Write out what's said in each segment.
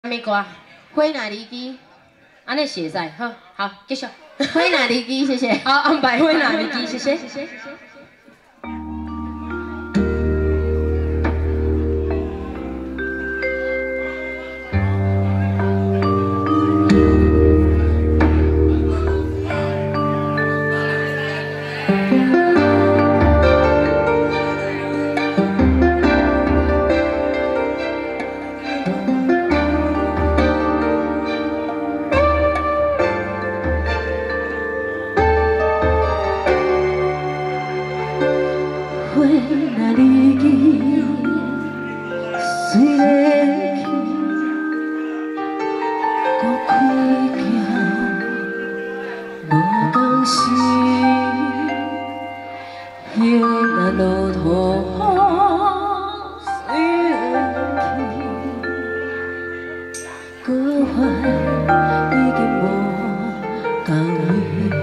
咩歌？ 火那里基， 安尼写在，好，继续。 火那里基，谢谢。 好，安排火那里基，谢谢。 火那里基，随个去，搁开行，无讲是，行那路途随个去，搁还已经无共位。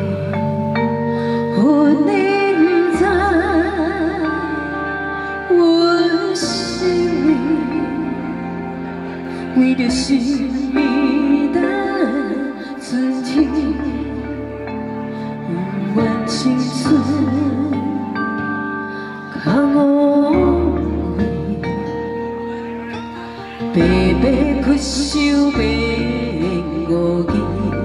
为着心意的存天，永远青春空无味，白白屈手变无义，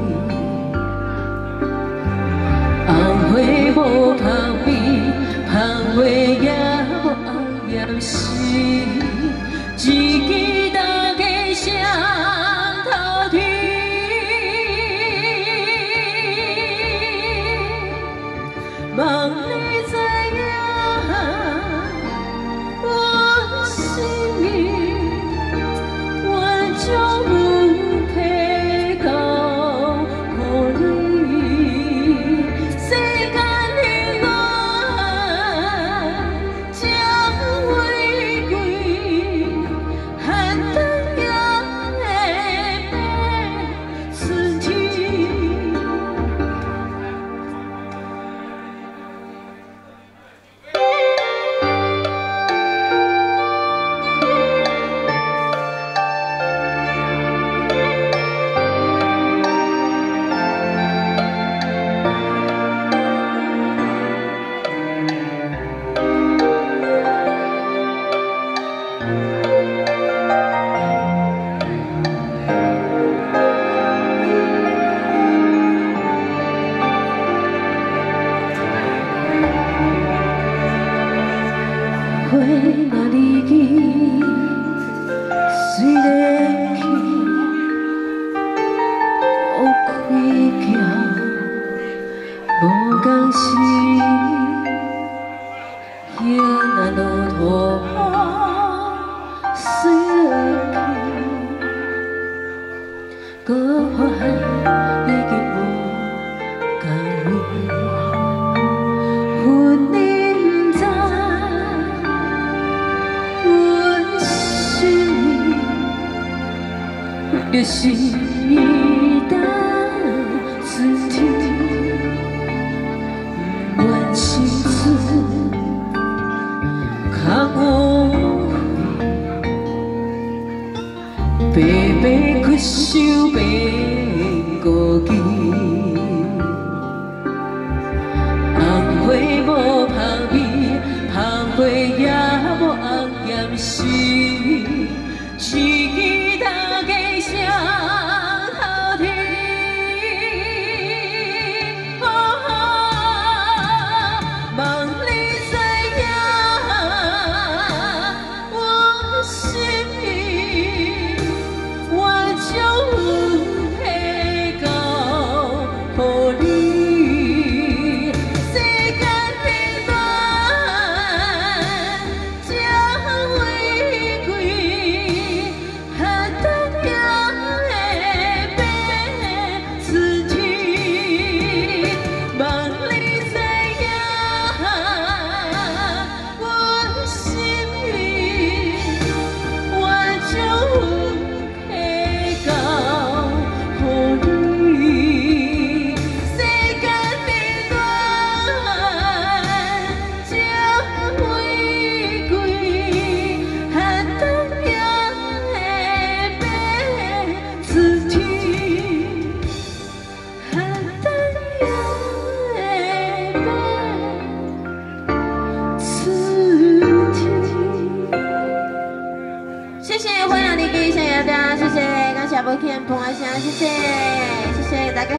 红花无香味，香花也无红艳时，自己。 上头天，望你知影，我心里愿将有提交予你，世间的爱将回归寒冬。 火那里基，随个去，乌开桥，无讲是，行那路途随去，搁发现已经无共位。 着心意的存天，不愿青春空无味，白白屈手变孤寂，红花无香味，香花也无红艳时，自己。 上头天，望你知影，我心意，我将有提交谢你，谢谢大家，谢谢，感谢不天捧爱声，谢谢大家。